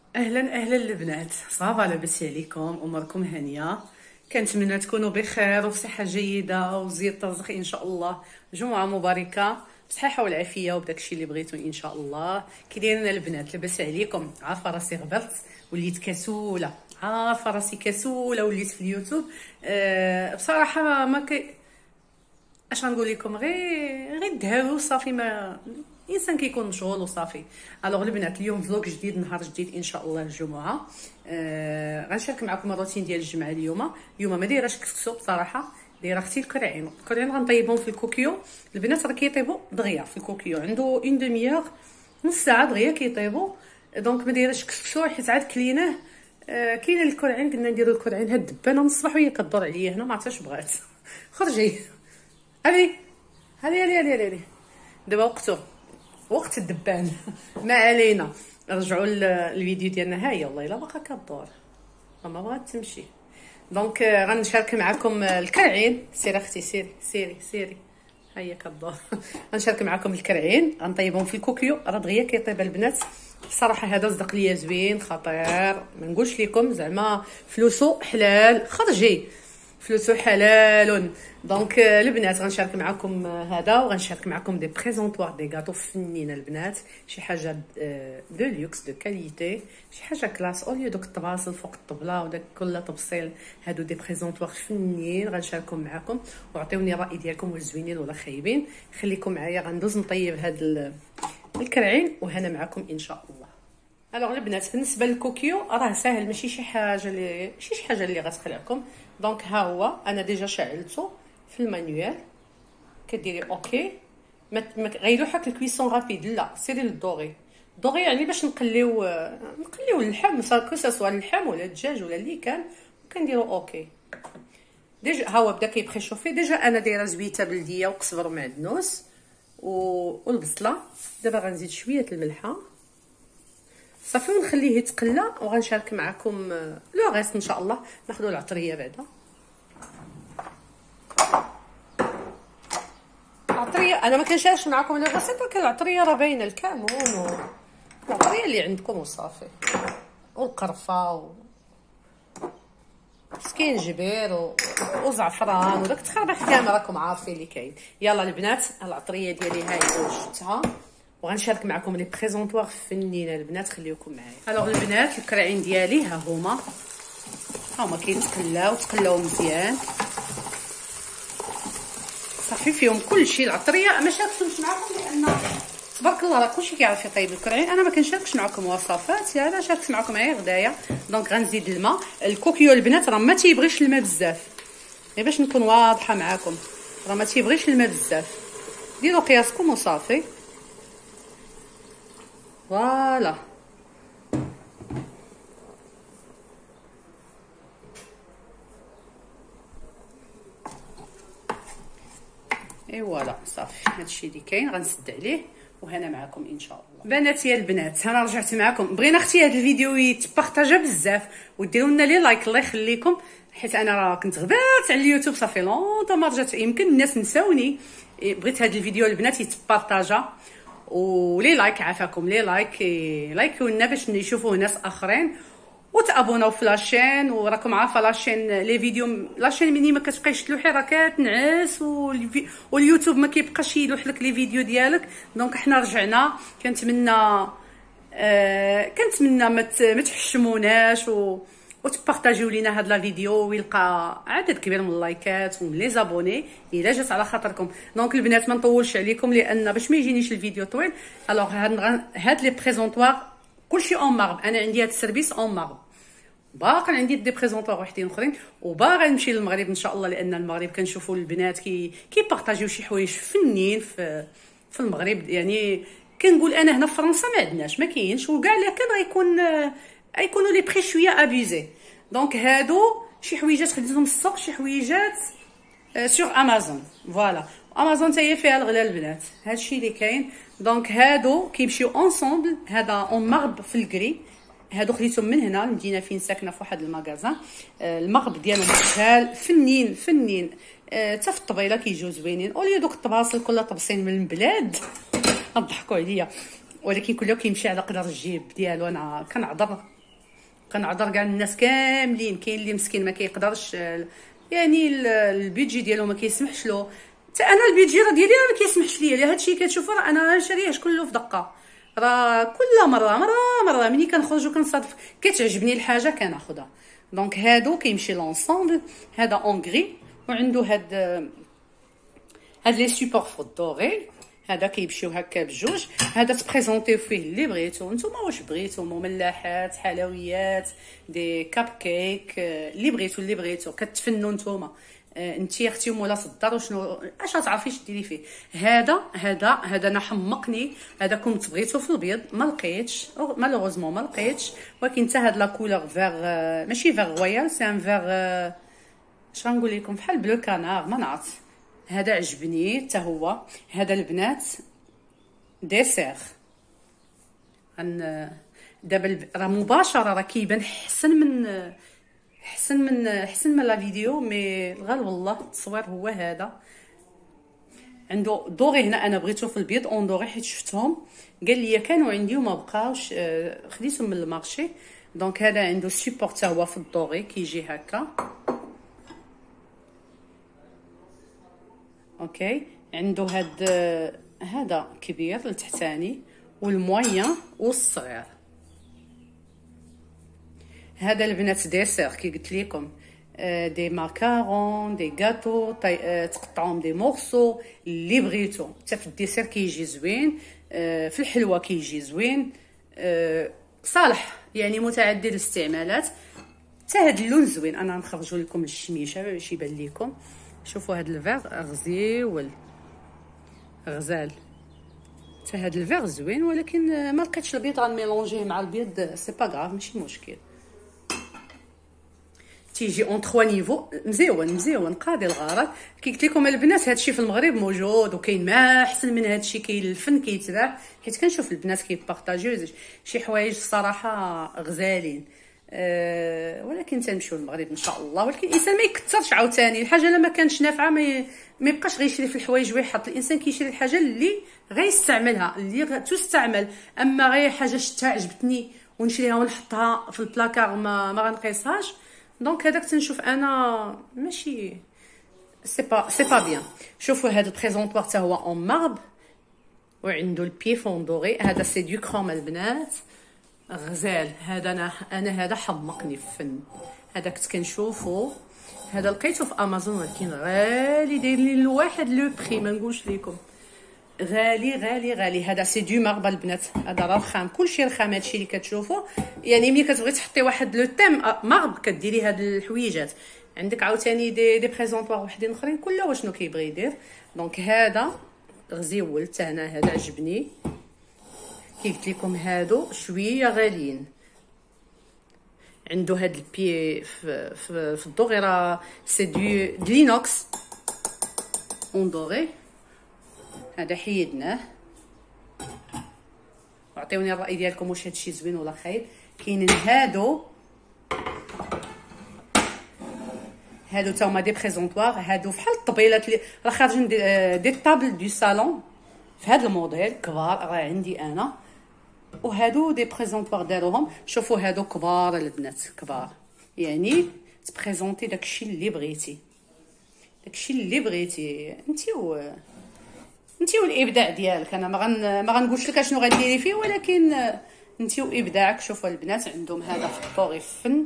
اهلا اهلا البنات، صافا لاباس عليكم؟ اموركم هانيه؟ كنتمنى تكونوا بخير وفي صحه جيده وزيد الرزق ان شاء الله. جمعه مباركه بصحه والعافيه وبداكشي اللي بغيتو ان شاء الله. كي دايرين البنات؟ لاباس عليكم؟ عارفه راسي غبرت، وليت كسوله، عارفه راسي كسوله، وليت في اليوتيوب. بصراحه ما اش غنقول لكم، غير الدهاوي وصافي. ما الانسان كيكون مشغول وصافي. الوغ البنات، اليوم فلوق جديد، نهار جديد ان شاء الله، الجمعه. غنشارك معكم الروتين ديال الجمعه. اليوم ما دايراش كسكسو بصراحه، دايره اختي الكرعين غنطيبهم في الكوكيو. البنات راه كيطيبوا دغيا في الكوكيو، عنده اون دوميير، نص ساعه دغيا كيطيبوا. دونك ما دايراش كسكسو حيت عاد كليناه. كاينه الكرعين، قلنا نديرو الكرعين. هاد الدبانه من الصباح وهي كدور عليا هنا، ما عرفتش بغات. خرجي هذه، هذه دابا وقت الدبان. ما علينا، رجعوا الفيديو ديالنا. ها هي والله الا باقا كدور، ما بغات تمشي. دونك غنشارك معكم الكرعين. سيري اختي، سيري ها هي كدور. غنشارك معكم الكرعين، غنطيبهم في الكوكيو. راه دغيا كيطيب البنات. بصراحه هذا صدق ليا زوين خطير، ما نقولش لكم زعما فلوسو حلال. خرجي، فلوسو حلال. دونك البنات غنشارك معكم هذا، وغنشارك معكم دي بريزونطوار دي غاتو فنينه البنات. شي حاجه دو لوكس دو كاليتي، شي حاجه كلاس، اوليو دوك الطباصل فوق الطبله وداك كل تبصيل. هادو دي بريزونطوار فنين غنشاركهم معكم، وعطيوني الراي ديالكم، واش زوينين ولا خايبين. خليكم معايا، غندوز نطيب هاد الكرعين وهنا معكم ان شاء الله. الوغ البنات، بالنسبه للكوكيو راه ساهل، ماشي شي حاجه اللي غتخلعكم. دونك ها هو، انا ديجا شعلته في المانيوال. كديري اوكي، ما غيلوحك الكويسون رابيد، لا سيري للدوغي. دوغي يعني باش نقليو اللحم، كو سوا اللحم ولا الدجاج ولا اللي كان، كنديرو اوكي. ديجا ها هو بدا كيبخيشوفي. ديجا انا دايره زويته بلديه وقزبر ومعدنوس والبصله. دابا غنزيد شويه الملحه صافي، ونخليه يتقلى، وغنشارك معكم لو غيست ان شاء الله. ناخذوا العطريه بعدا. العطريه انا ما كنشاركش معكم لو غيست، ولكن العطريه راه باينه، الكمون العطريه اللي عندكم وصافي، والقرفه سكينجبير وزعفران وداك التخربيق كامل راكم عارفين اللي كاين. يلا البنات، العطريه ديالي هاي وجدتها، وغنشارك معكم لي بريزونطوار فنينه البنات. خليكم معايا. الوغ البنات، الكرعين ديالي ها هما تقلاو مزيان صافي. فيهم كلشي. العطريه ما شاركتش معكم لان تبارك الله راه كلشي كيعرف يطيب الكرعين. انا ما كنشاركش معكم وصفات، انا شاركت معكم غير غدايا. دونك غنزيد الماء. الكوكيو البنات راه ما تيبغيش الماء بزاف، غير باش نكون واضحه معكم، راه ما تيبغيش الماء بزاف. ديروا قياسكم وصافي. فوالا، اي فوالا صافي. هادشي اللي كاين غنسد عليه، وهنا معكم ان شاء الله. بناتي البنات، انا رجعت معكم. بغينا اختي هذا الفيديو يتبارطاجا بزاف، وديروا لنا لي لايك الله يخليكم، حيت انا راه كنت غبات على اليوتيوب صافي لونطون ما رجعت. يمكن الناس نساوني. بغيت هذا الفيديو البنات يتبارطاجا، ولي لايك عافاكم، لي لايكوا لنا باش يشوفوه ناس اخرين، وتابوناو في لاشين. وراكم عارفه لاشين لي فيديو، لاشين مني ما كتبقايش تلوحي راه كتنعس، واليوتيوب ما كيبقاش يلوح لك لي فيديو ديالك. دونك حنا رجعنا. كنتمنى ما تحشموناش وتبارطاجيو لينا هاد لا فيديو، ويلقى عدد كبير من اللايكات ومن لي زابوني الا جات على خاطركم. دونك البنات ما نطولش عليكم، لان باش ما يجينيش الفيديو طويل. الوغ هاد لي بريزونطوار كلشي اون مارب. انا عندي هاد السيرفيس اون مارب، باقي عندي دي بريزونطوار وحدين اخرين، وباغي نمشي للمغرب ان شاء الله، لان المغرب كنشوفوا البنات كيبارطاجيو شي حوايج فنين في المغرب. يعني كنقول انا هنا في فرنسا ما عندناش، ما كاينش، وكاع الا كان غيكونوا لي بري شويه ابيزي. دونك هادو شي حويجات خديتهم السوق، شي حويجات سور امازون. فوالا، امازون حتى هي فيها الغلا البنات. هادشي اللي كاين. دونك هادو كيمشيو اونصومبل. هذا اون مارب في الكري، هادو خديتهم من هنا المدينه فين ساكنه، في واحد المغازان. المغرب ديالهم شحال فنين حتى في الطبيله كيجيو زوينين. اوليو دوك الطباصل كلها طبسين من البلاد. ضحكوا عليا، ولكن كله كيمشي على قدر الجيب ديالو. انا كنعذر كنعذر كاع الناس كاملين، كاين اللي مسكين ما كيقدرش، يعني البيدجي ديالو ما كيسمحش له، حتى انا البيدجي راه ديالي راه ما كيسمحش ليا. هادشي كتشوفوا راه انا شاريهش كله في دقه، راه كل مره ملي كنخرج وكنصادف كتعجبني الحاجه كناخذها. دونك هادو كيمشي لونسومبل، هذا اونغري وعنده هاد لي سوبور فوتوري، هذا كيمشيو هكا بجوج. هذا تبريزونطيو فيه اللي بغيتو نتوما، واش بغيتو مملحات، حلويات، دي كاب كيك، اللي بغيتو كتفنوا نتوما. انت يا اختي مولا صدر وشنو اش تعرفيش ديري فيه. هذا انا حمقني، هذا كنت بغيتو في البيض ما لقيتش، مالوغوزمون ما لقيتش، ولكن حتى هاد لا كولور فيغ، ماشي فيغ رويال، سي ان فيغ اش غنقول لكم بحال بلو كانار ما نعرف. هذا عجبني حتى هو. هذا البنات ديسير دابا راه مباشره راه كيبان احسن من لا فيديو، مي الغالب والله التصوير هو هذا. عنده دوري هنا، انا بغيتو في البيض اون دوري حيت شفتهم قال لي كانوا عندي وما بقاوش، خديتهم من المارشي. دونك هذا عنده سيبور حتى هو في الدوري كيجي هكا. اوكي عنده هذا كبير التحتاني والموين والصغير. هذا البنات ديسير كي قلت لكم، دي ماكارون، دي غاتو، تقطعوهم دي مورسو اللي بغيتو. حتى في الديسير كيجي زوين، في الحلوه كيجي زوين، صالح يعني متعدد الاستعمالات. حتى هذا اللون زوين، انا نخرجوا لكم الشميشه باش يبان لكم. شوفوا هذا الفيغ غزيول غزال، حتى هذا الفيغ زوين، ولكن ما لقيتش البيض غنميلونجيه مع البيض، سي با غاف ماشي مشكل. تيجي اون 3 نيفو، مزيون قاضي الغرض. كي قلت لكم البنات هادشي في المغرب موجود، وكاين ما احسن من هادشي، كاين الفن كيتباع، حيت كنشوف البنات كيبارطاجيو شي حوايج الصراحه غزالين. ولكن تنمشيو للمغرب ان شاء الله. ولكن الانسان ما يكثرش عاوتاني الحاجه، الا ما كانتش نافعه ما يبقاش غيشري في الحوايج ويحط. الانسان كيشري الحاجه اللي غيستعملها، اللي تستعمل. اما غير حاجه شفتها عجبتني ونشريها ونحطها في البلاكار ما غنقيسهاش، دونك هذاك تنشوف انا ماشي سي با بيان. شوفوا هذا البريزونطوار حتى هو اون مارب وعنده البي فوندوري. هذا سي دو كروم البنات غزال. هذا انا هذا حمقني في الفن. هذا كنت كنشوفو، هذا لقيته في امازون ولكن غالي، داير لي الواحد لو بري ما نقولش لكم، غالي. هذا سي دو مارب البنات، هذا راه رخام، كلشي رخام. هادشي اللي كتشوفوا يعني ملي كتبغي تحطي واحد لو تيم مارب كديري هاد الحويجات. عندك عاوتاني دي بريزونطوار وحدين اخرين كل واشنو كيبغي يدير. دونك هذا غزيول حتى انا هذا عجبني. كي قلت لكم هادو شويه غاليين. عنده هاد البي في الدوغي، راه سي دو لينوكس اون دوغي. هذا حيدناه، وعطيوني الراي ديالكم واش هادشي زوين ولا خايب. كاينين هادو تا هما دي بريزونطوار، هادو بحال الطبيلات اللي راه خارجين دي طابل دو صالون في هاد الموديل كبار، راه عندي انا. وهادو دي بريزونطوار داروهم، شوفوا هادو كبار البنات كبار، يعني تبريزونطي داكشي اللي بغيتي، انتي والابداع ديالك. انا ما غنقولش لك شنو غديري فيه، ولكن انتي وابداعك. شوفوا البنات عندهم هذا في الطوغي فن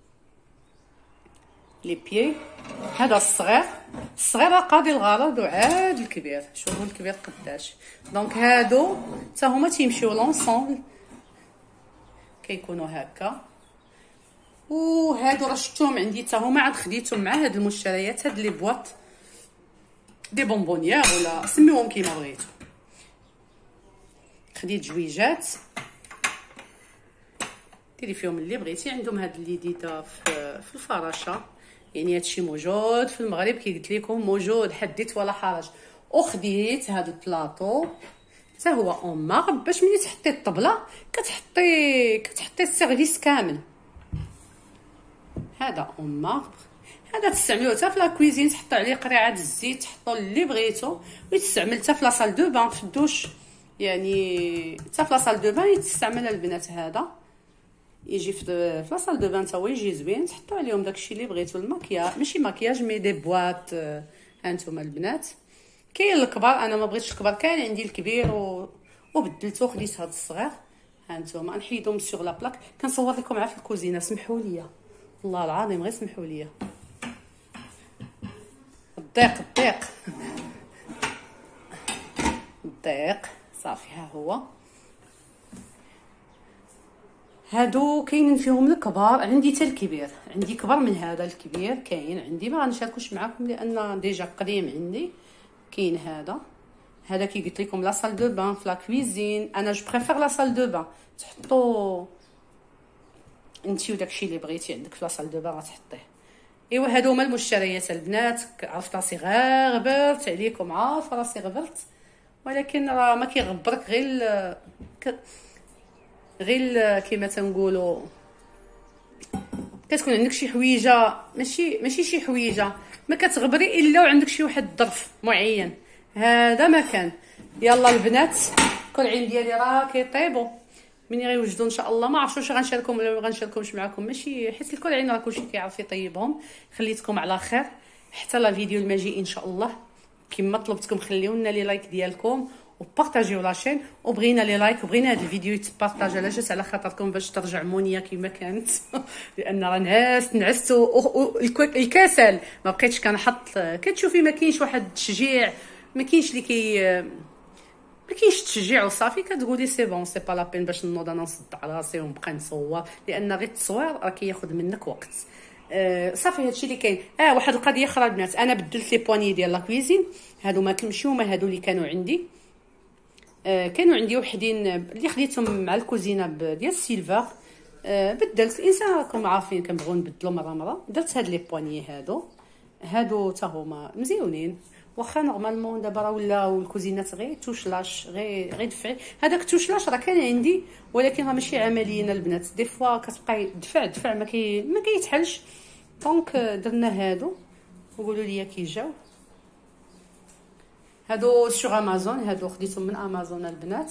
لي بيي. هذا الصغير راه قاضي الغرض، وعاد الكبير. شوفوا الكبير قداش. دونك هادو حتى هما تيمشيو لونسومبل، كيكونوا هكا. وهادو راه شفتوهم عندي حتى هما، عاد خديتهم مع هاد المشتريات، هاد لي بواط دي بونبونيير ولا سميوهم كيما بغيتو. خديت جويجات ديري فيهم اللي بغيتي. عندهم هاد الليديتا في الفراشه، يعني هادشي موجود في المغرب كي قلت لكم، موجود حديت ولا حرج. وخديت هاد البلاطو حتى هو اون مارب، باش ملي تحطي الطبله كتحطي السيرفيس كامل. هذا اون مارب، هذا تستعملوه حتى في لا كويزين، تحطوا عليه قريعه الزيت، تحطوا اللي بغيتو. ويتستعمل حتى في لا صال دو بان، في الدوش، يعني حتى في لا صال دو بان يتستعمل البنات. هذا يجي في لاصال دو بان تا هو يجي زوين. تحطوا عليهم داكشي اللي بغيتو، الماكياج ماشي ماكياج مي دي بواط. ها نتوما البنات كاين الكبار، انا ما بغيتش الكبار، كان عندي الكبير وبدلته خديت هاد الصغير. ها نتوما نحيدهم سيغ لا بلاك. كنصور لكم عا في الكوزينه، سمحوا لي والله العظيم غير سمحوا لي. الضيق صافي. ها هو هادو كاينين فيهم الكبار، عندي حتى الكبير، عندي كبر من هذا. الكبير كاين عندي، ما غنشاركوش معكم لان ديجا قديم عندي. كاين هذا كي قلت لكم لا سال دو بان في لا كويزين. انا جو بريفير لا سال دو بان. تحطوا انتي وداكشي اللي بغيتي عندك في لا سال دو بان غتحطيه. ايوا هادو هما المشتريات البنات. عرفت راسي غير غبرت عليكم، عارفه راسي غبرت، ولكن راه ما كيغبرك غير كيما تنقولوا كتكون عندك شي حويجه، ماشي شي حويجه ما كتغبري الا وعندك شي واحد الظرف معين. هذا ما كان. يلا البنات الكلعين ديالي راه كيطيبوا، مني غيوجدوا ان شاء الله ما عرفتش واش غنشاركهم ولا ما غنشاركهمش معكم، ماشي حيت الكلعين راه كلشي كيعرف يطيبهم. خليتكم على خير حتى لا فيديو الماجي ان شاء الله. كما طلبتكم خليو لنا لي لايك ديالكم وبارطاجيو لاشين، وبغينا لي لايك وبغينا هذا الفيديو يتبارطاج على جات على خاطركم باش ترجع مونيا كما كانت لان راه نعست الكسل ما بقيتش كنحط. كتشوفي ما كاينش واحد التشجيع، ما كاينش التشجيع وصافي. كتقولي سي بون سي با لا بين باش نوض انا نصدع راسي ونبقى نصور، لان غير التصوير راه كياخذ منك وقت. صافي هادشي اللي كاين. واحد القضيه اخرى البنات، انا بدلت لي بواني ديال لا كويزين. هادو ما كمشيو، هما هادو اللي كانوا عندي. كانوا عندي وحدين اللي خديتهم مع الكوزينه ديال السيلفر. بدلت. الانسان راكم عارفين كنبغيو نبدلو مره. درت هاد لي بواني هادو تا هما مزيونين، واخا نورمالمون دابا راه ولاو الكوزينات غير توشلاش، غير دفعي. هذاك التوشلاش راه كان عندي، ولكن راه ماشي عمليين البنات. دي فوا كتبقاي دفع ما كيتحلش. دونك درنا هادو وقولوا لي كي جاو. هادو سوغ امازون، هادو خديتهم من امازون البنات.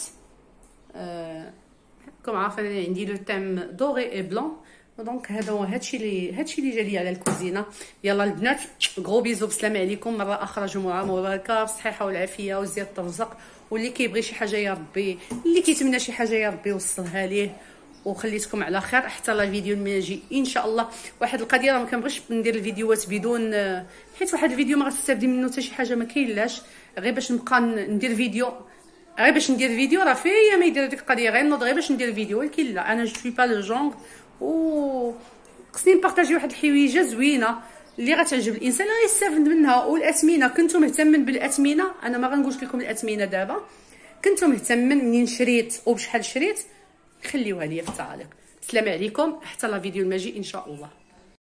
كما عارفين عندي لو تيم دوري اي بلون. دونك هادشي اللي جالي على الكوزينه. يلا البنات غرو بيزو، بسلام عليكم مره اخرى. جمعه مباركه بالصحه والعافيه وزياده الرزق. واللي كيبغي شي حاجه يا ربي، اللي كيتمنى شي حاجه يا ربي يوصلها ليه. وخليتكم على خير حتى لا فيديو الماجي ان شاء الله. واحد القضيه راه ما كنبغيش ندير الفيديوهات بدون، حيت واحد الفيديو ما غتستافدي منه حتى شي حاجه، ما كاينلاش غير باش نبقى ندير فيديو. راه فيا ما يدير ديك القضيه غير نوض غير باش ندير فيديو، ولكن لا، انا جو سوي با لو جونغ. و خصني نبارطاجي واحد الحويجه زوينه اللي غتعجب الانسان غيستافد منها. والاثمنه كنتو مهتمين بالاثمنه، انا ما غنقولش لكم الاثمنه دابا. كنتو مهتمين منين شريت وبشحال شريت، خليوها ليا في التعاليق. السلام عليكم حتى لا فيديو الماجي ان شاء الله.